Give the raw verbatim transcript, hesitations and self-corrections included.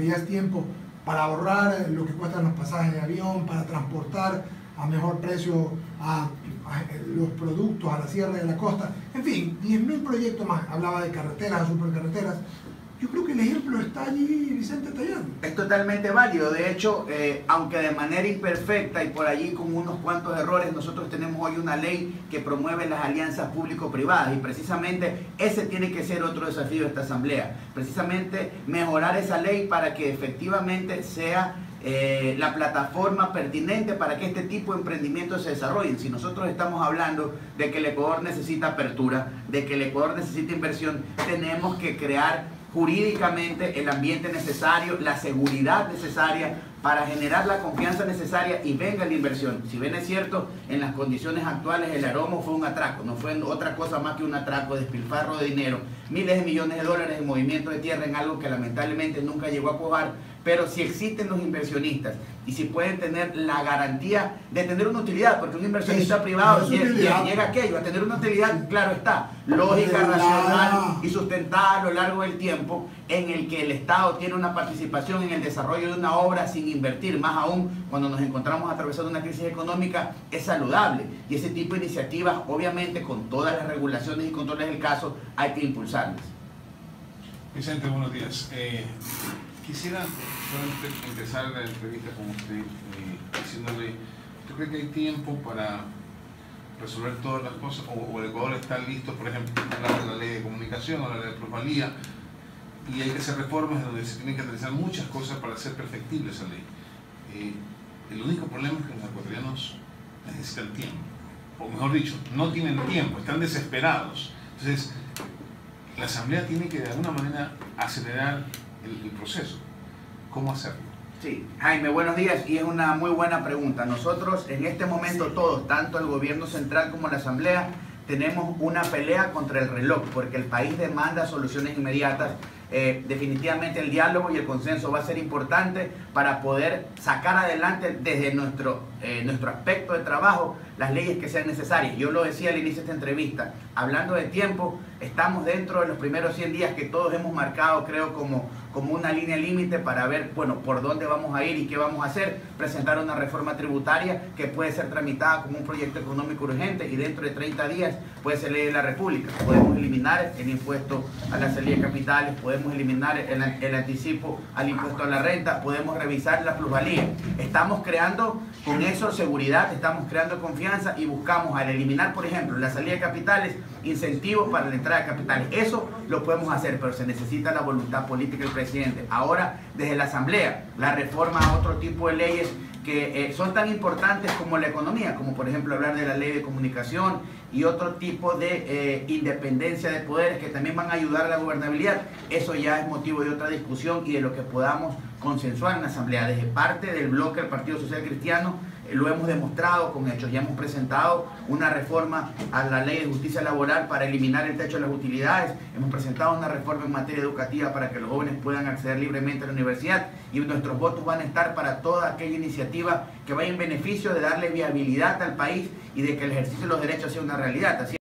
que ya es tiempo para ahorrar lo que cuestan los pasajes de avión, para transportar a mejor precio a, a los productos a la sierra y a la costa. En fin, diez mil proyectos más. Hablaba de carreteras, supercarreteras. Yo creo que el ejemplo está allí, Vicente Tallano. Es totalmente válido. De hecho, eh, aunque de manera imperfecta y por allí con unos cuantos errores, nosotros tenemos hoy una ley que promueve las alianzas público-privadas y precisamente ese tiene que ser otro desafío de esta asamblea. Precisamente mejorar esa ley para que efectivamente sea eh, la plataforma pertinente para que este tipo de emprendimientos se desarrollen. Si nosotros estamos hablando de que el Ecuador necesita apertura, de que el Ecuador necesita inversión, tenemos que crear jurídicamente el ambiente necesario, la seguridad necesaria para generar la confianza necesaria y venga la inversión. Si bien es cierto, en las condiciones actuales el Aromo fue un atraco, no fue otra cosa más que un atraco, despilfarro de dinero, miles de millones de dólares en movimiento de tierra en algo que lamentablemente nunca llegó a cuajar, pero si existen los inversionistas y si pueden tener la garantía de tener una utilidad, porque un inversionista es, privado es llega, llega a aquello, a tener una utilidad, claro está, lógica, racional y sustentada a lo largo del tiempo, en el que el Estado tiene una participación en el desarrollo de una obra sin invertir, más aún cuando nos encontramos atravesando una crisis económica, es saludable. Y ese tipo de iniciativas, obviamente, con todas las regulaciones y controles del caso, hay que impulsarlas. Vicente, buenos días. Eh, quisiera solamente empezar la entrevista con usted eh, diciéndole, ¿tú crees que hay tiempo para resolver todas las cosas? ¿O, o el Ecuador está listo, por ejemplo, hablar de la ley de comunicación o la ley de plusvalía? Y hay que hacer reformas donde se tienen que analizar muchas cosas para hacer perfectible esa ley. Eh, el único problema es que los ecuatorianos necesitan tiempo, o mejor dicho, no tienen tiempo, están desesperados. Entonces, la Asamblea tiene que de alguna manera acelerar el, el proceso. ¿Cómo hacerlo? Sí, Jaime, buenos días, y es una muy buena pregunta. Nosotros en este momento todos, tanto el gobierno central como la Asamblea, tenemos una pelea contra el reloj, porque el país demanda soluciones inmediatas. Eh, definitivamente el diálogo y el consenso va a ser importante para poder sacar adelante desde nuestro, eh, nuestro aspecto de trabajo las leyes que sean necesarias. Yo lo decía al inicio de esta entrevista, hablando de tiempo, estamos dentro de los primeros cien días que todos hemos marcado, creo, como, como una línea límite para ver, bueno, por dónde vamos a ir y qué vamos a hacer, presentar una reforma tributaria que puede ser tramitada como un proyecto económico urgente y dentro de treinta días puede ser ley de la República. Podemos eliminar el impuesto a la salida de capitales, podemos eliminar el, el anticipo al impuesto a la renta, podemos revisar la plusvalía. Estamos creando con eso seguridad, estamos creando confianza y buscamos al eliminar, por ejemplo, la salida de capitales, incentivos para la entrada de capitales. Eso lo podemos hacer, pero se necesita la voluntad política del presidente. Ahora, desde la Asamblea, la reforma a otro tipo de leyes que eh, son tan importantes como la economía, como por ejemplo hablar de la ley de comunicación y otro tipo de eh, independencia de poderes que también van a ayudar a la gobernabilidad. Eso ya es motivo de otra discusión y de lo que podamos consensuar en la Asamblea. Desde parte del bloque del Partido Social Cristiano eh, lo hemos demostrado con hechos. Ya hemos presentado una reforma a la ley de justicia laboral para eliminar el techo de las utilidades. Hemos presentado una reforma en materia educativa para que los jóvenes puedan acceder libremente a la universidad y nuestros votos van a estar para toda aquella iniciativa que vaya en beneficio de darle viabilidad al país y de que el ejercicio de los derechos sea una realidad. Así